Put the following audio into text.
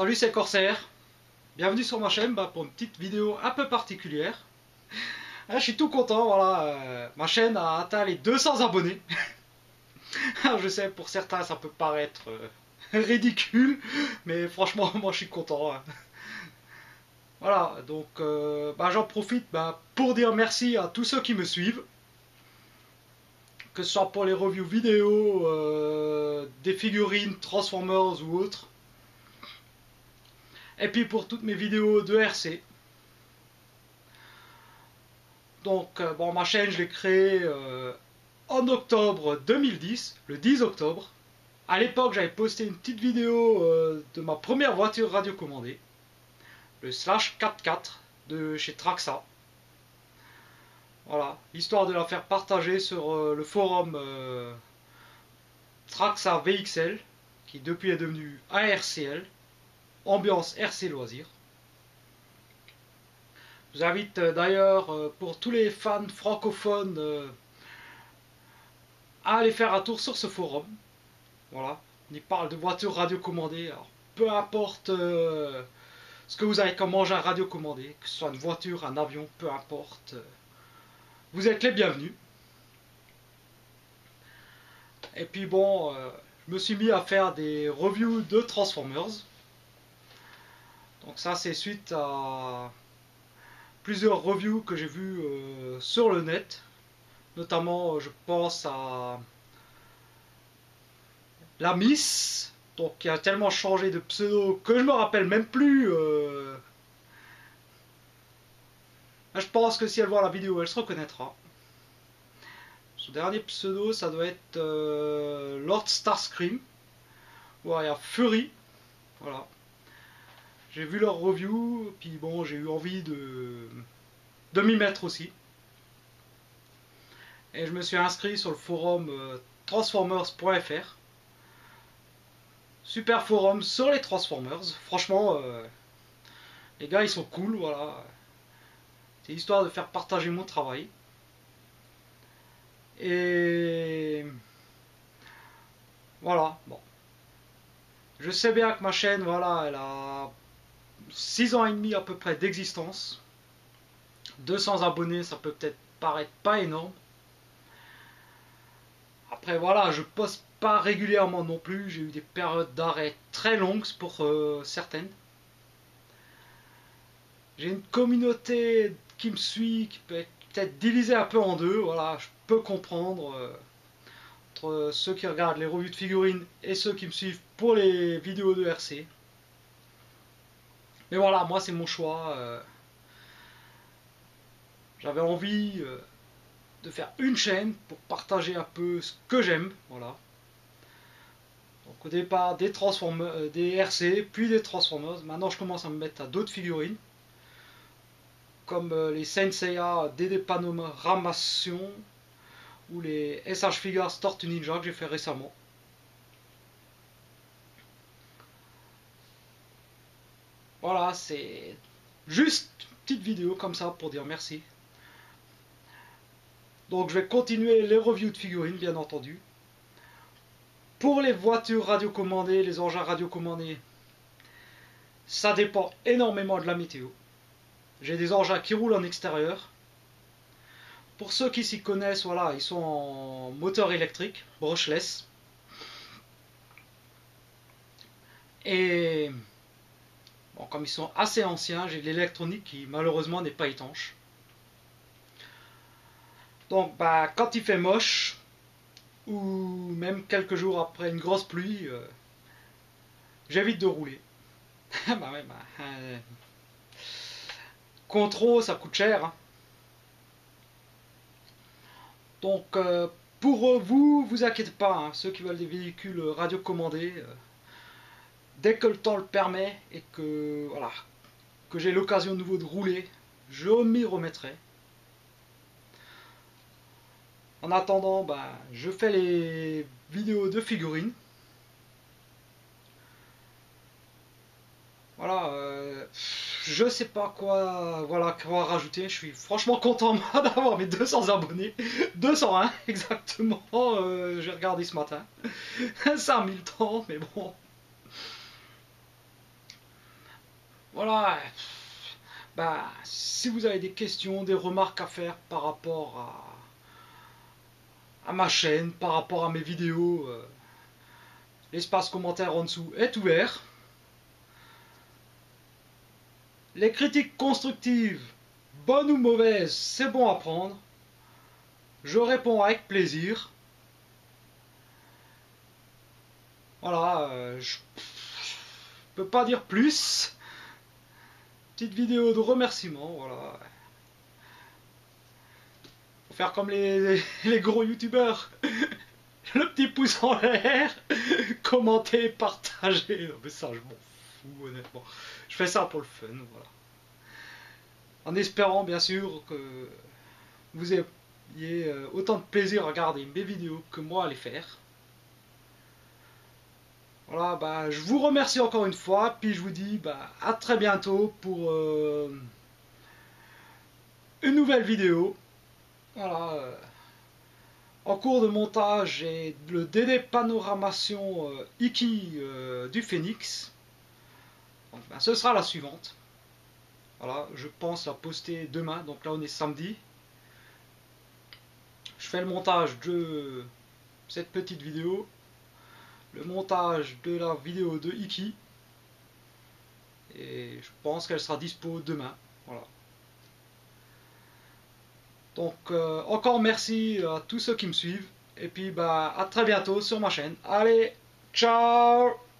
Salut, c'est Corsair. Bienvenue sur ma chaîne pour une petite vidéo un peu particulière. Je suis tout content, voilà. Ma chaîne a atteint les 200 abonnés. Je sais, pour certains, ça peut paraître ridicule, mais franchement, moi, je suis content. Voilà, donc j'en profite pour dire merci à tous ceux qui me suivent. Que ce soit pour les reviews vidéo, des figurines, Transformers ou autres. Et puis pour toutes mes vidéos de RC. Donc ma chaîne je l'ai créée en octobre 2010, le 10 octobre. À l'époque j'avais posté une petite vidéo de ma première voiture radiocommandée, le Slash 4x4 de chez Traxa. Voilà, histoire de la faire partager sur le forum Traxa VXL, qui depuis est devenu ARCL, Ambiance RC Loisirs. Je vous invite d'ailleurs, pour tous les fans francophones, à aller faire un tour sur ce forum. Voilà, on y parle de voitures radiocommandées. Alors, peu importe ce que vous avez comme engin radiocommandé, que ce soit une voiture, un avion, peu importe, vous êtes les bienvenus. Et puis bon, je me suis mis à faire des reviews de Transformers. Donc ça c'est suite à plusieurs reviews que j'ai vues sur le net. Notamment je pense à la Miss, donc qui a tellement changé de pseudo que je me rappelle même plus. Je pense que si elle voit la vidéo elle se reconnaîtra. Son dernier pseudo ça doit être Lord Starscream. Ouais, il y a Fury. Voilà. J'ai vu leur review, puis bon, j'ai eu envie de m'y mettre aussi. Et je me suis inscrit sur le forum transformers.fr. Super forum sur les Transformers. Franchement, les gars, ils sont cool, voilà. C'est histoire de faire partager mon travail. Et voilà, bon. Je sais bien que ma chaîne, voilà, elle a 6 ans et demi à peu près d'existence. 200 abonnés, ça peut peut-être paraître pas énorme. Après voilà, je poste pas régulièrement non plus, j'ai eu des périodes d'arrêt très longues pour certaines. J'ai une communauté qui me suit, qui peut être peut-être divisée un peu en deux, voilà, je peux comprendre entre ceux qui regardent les revues de figurines et ceux qui me suivent pour les vidéos de RC. Mais voilà, moi c'est mon choix. J'avais envie de faire une chaîne pour partager un peu ce que j'aime, voilà. Donc au départ des Transformers, des RC, puis des Transformers. Maintenant je commence à me mettre à d'autres figurines, comme les Saint Seiya DD Panoramation ou les SH Figures Tortue Ninja que j'ai fait récemment. Voilà, c'est juste une petite vidéo comme ça pour dire merci. Donc je vais continuer les reviews de figurines, bien entendu. Pour les voitures radiocommandées, les engins radiocommandés, ça dépend énormément de la météo. J'ai des engins qui roulent en extérieur. Pour ceux qui s'y connaissent, voilà, ils sont en moteur électrique, brushless. Et bon, comme ils sont assez anciens, j'ai de l'électronique qui malheureusement n'est pas étanche. Donc quand il fait moche, ou même quelques jours après une grosse pluie, j'évite de rouler. Contrôle, ça coûte cher. Hein. Donc pour vous inquiétez pas, hein, ceux qui veulent des véhicules radiocommandés, dès que le temps le permet et que voilà, que j'ai l'occasion de nouveau de rouler, je m'y remettrai. En attendant, je fais les vidéos de figurines. Voilà, je sais pas quoi, voilà, quoi rajouter. Je suis franchement content moi d'avoir mes 200 abonnés. 201 exactement, j'ai regardé ce matin. Ça a mis le temps, mais bon. Voilà. Bah, si vous avez des questions, des remarques à faire par rapport à ma chaîne, par rapport à mes vidéos, l'espace commentaire en dessous est ouvert. Les critiques constructives, bonnes ou mauvaises, c'est bon à prendre. Je réponds avec plaisir. Voilà, je peux pas dire plus. Petite vidéo de remerciement, voilà. Faut faire comme les gros youtubeurs. Le petit pouce en l'air, commenter, partager. Non, mais ça, je m'en fous, honnêtement. Je fais ça pour le fun, voilà. En espérant, bien sûr, que vous ayez autant de plaisir à regarder mes vidéos que moi à les faire. Voilà, bah, je vous remercie encore une fois, puis je vous dis bah, à très bientôt pour une nouvelle vidéo. Voilà. En cours de montage, j'ai le DD Panoramation Iki du Phoenix. Donc, ben, ce sera la suivante. Voilà, je pense la poster demain. Donc là, on est samedi. Je fais le montage de cette petite vidéo, le montage de la vidéo de Iki. Et je pense qu'elle sera dispo demain. Voilà. Donc encore merci à tous ceux qui me suivent. Et puis bah à très bientôt sur ma chaîne. Allez, ciao!